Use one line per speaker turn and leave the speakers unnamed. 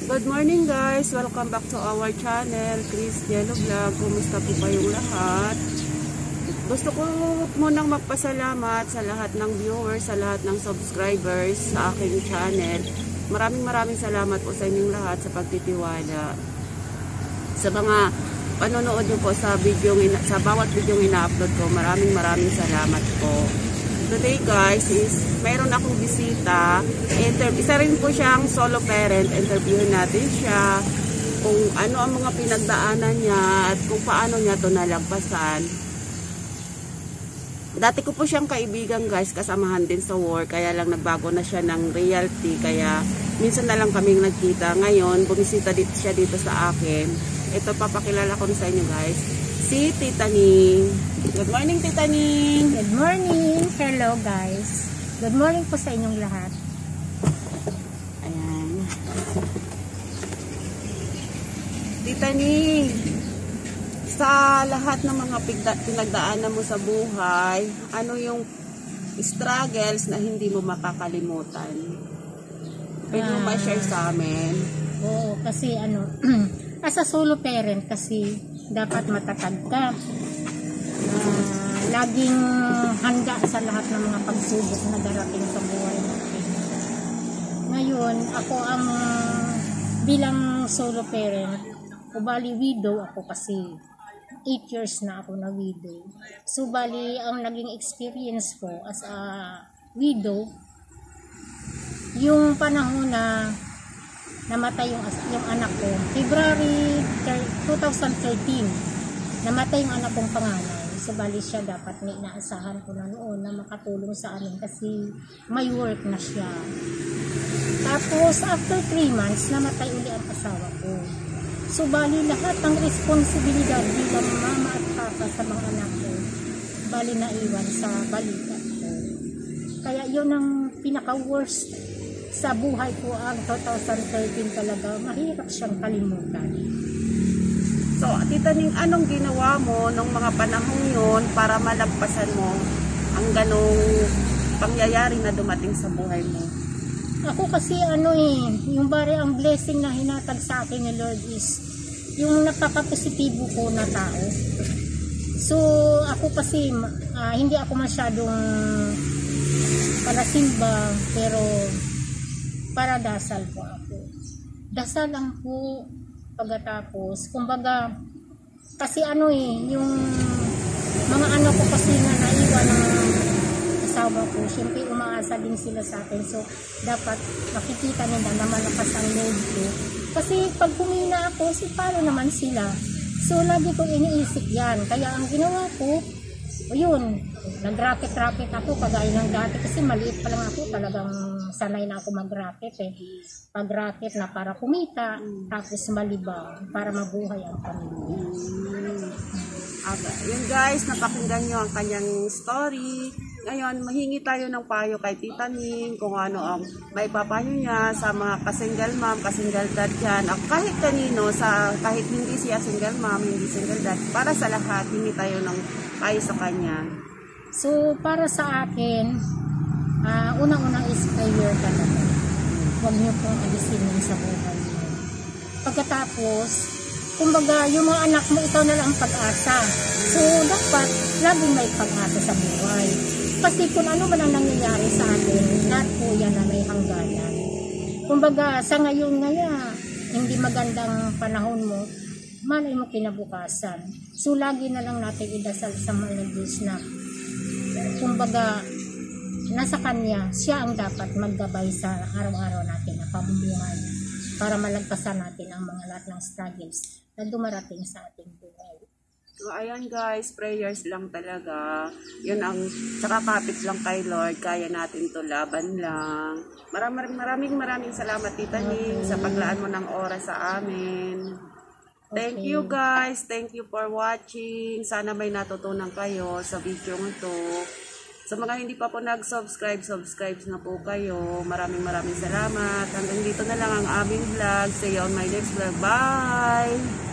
Good morning guys! Welcome back to our channel, Chris Yellow Vlog. Kumusta po kayong lahat? Gusto ko munang magpasalamat sa lahat ng viewers, sa lahat ng subscribers sa aking channel. Maraming salamat po sa inyong lahat sa pagtitiwala. Sa mga panonood nyo po sa bawat video ina-upload ko, maraming salamat po. Today guys is mayroon akong bisita. Isa rin po siyang solo parent. Interviewin natin siya kung ano ang mga pinagdaanan niya at kung paano niya ito nalagpasan. Dati ko po siyang kaibigan guys, kasamahan din sa work, kaya lang nagbago na siya ng reality, kaya minsan na lang kaming nagkita. Ngayon bumisita siya dito sa akin. Ito, papakilala ko sa inyo guys, si Tita Ning. Good morning, Tita Ning.
Good morning. Hello guys. Good morning po sa inyong lahat.
Ayan. Tita Ning, sa lahat ng mga pinagdaanan mo sa buhay, ano yung struggles na hindi mo makakalimutan? Pwede mo ba share sa amin?
Oo, kasi as a solo parent kasi dapat matatag ka. Laging handa sa lahat ng mga pagsubok na darating sa buhay natin. Ngayon, ako ang bilang solo parent, o bali widow ako kasi 8 years na ako na widow. So bali, ang naging experience ko as a widow, yung panahon na namatay yung anak ko, February 2013, namatay yung anak kong panganay. So bali siya dapat inaasahan ko na noon na makatulong sa amin kasi may work na siya. Tapos after 3 months, namatay uli ang asawa ko. So bali lahat ng responsibilidad bilang mama at papa sa mga anak ko, bali naiwan sa balikat ko. Kaya yun ang pinaka-worst sa buhay ko, ang 2013 talaga. Mahirap siyang kalimutan.
So, Tita Ning, anong ginawa mo nung mga panahon yun para malagpasan mo ang ganong pangyayari na dumating sa buhay mo?
Ako kasi yung bari ang blessing na hinatag sa akin ni Lord is yung napaka-positibo ko na tao. So, ako kasi hindi ako masyadong parasimba, pero para dasal po ako. Dasal lang po pagkatapos. Kumbaga, kasi yung mga anak ko kasi na naiwan ng asawa ko, syempre umaasa din sila sa akin. So, dapat makikita nila na malakas ang loob ko. Kasi pag humina ako, paano naman sila? So, lagi ko iniisip yan. Kaya ang ginawa ko, yun, nag-racket ako kagaya ng dati kasi maliit pa lang ako, talagang sanay na ako mag-racket pag-racket na para kumita, tapos malibang para mabuhay ang pamilya.
Yun guys, napakinggan nyo ang kanyang story. Ngayon, mahingi tayo ng payo kay Tita Ning kung ano ang may papayo niya sa mga ka-single mom, ka-single dad dyan, kahit kanino, kahit hindi siya single mom, hindi single dad, para sa lahat, hingi tayo ng payo sa kanya.
So, para sa akin, unang-unang is prayer talaga. Huwag niyo pong alisin yun sa buhay niyo. Pagkatapos, kumbaga, yung mga anak mo, ikaw na lang ang pag-asa. So, dapat, laging may pag-asa sa buhay. Kasi kung ano man ang nangyayari sa atin, lahat po yan na may hangganan. Kumbaga, sa ngayon hindi magandang panahon mo, malay mo kinabukasan. So, lagi na lang natin idasal sa mga Diyos na, kumbaga, nasa Kanya, siya ang dapat maggabay sa araw-araw natin na pamumuhay para malagpasan natin ang mga lahat ng struggles na dumarating sa ating buhay.
So, ayan guys, prayers lang talaga. Yun ang, saka kapit lang kay Lord, kaya natin to, laban lang. Maraming salamat Tita Ning sa paglaan mo ng oras sa amin. Thank you guys, thank you for watching. Sana may natutunan kayo sa video nito. Sa mga hindi pa po nag-subscribe, subscribe na po kayo. Maraming salamat. Hanggang dito na lang ang aming vlog. See you on my next vlog. Bye!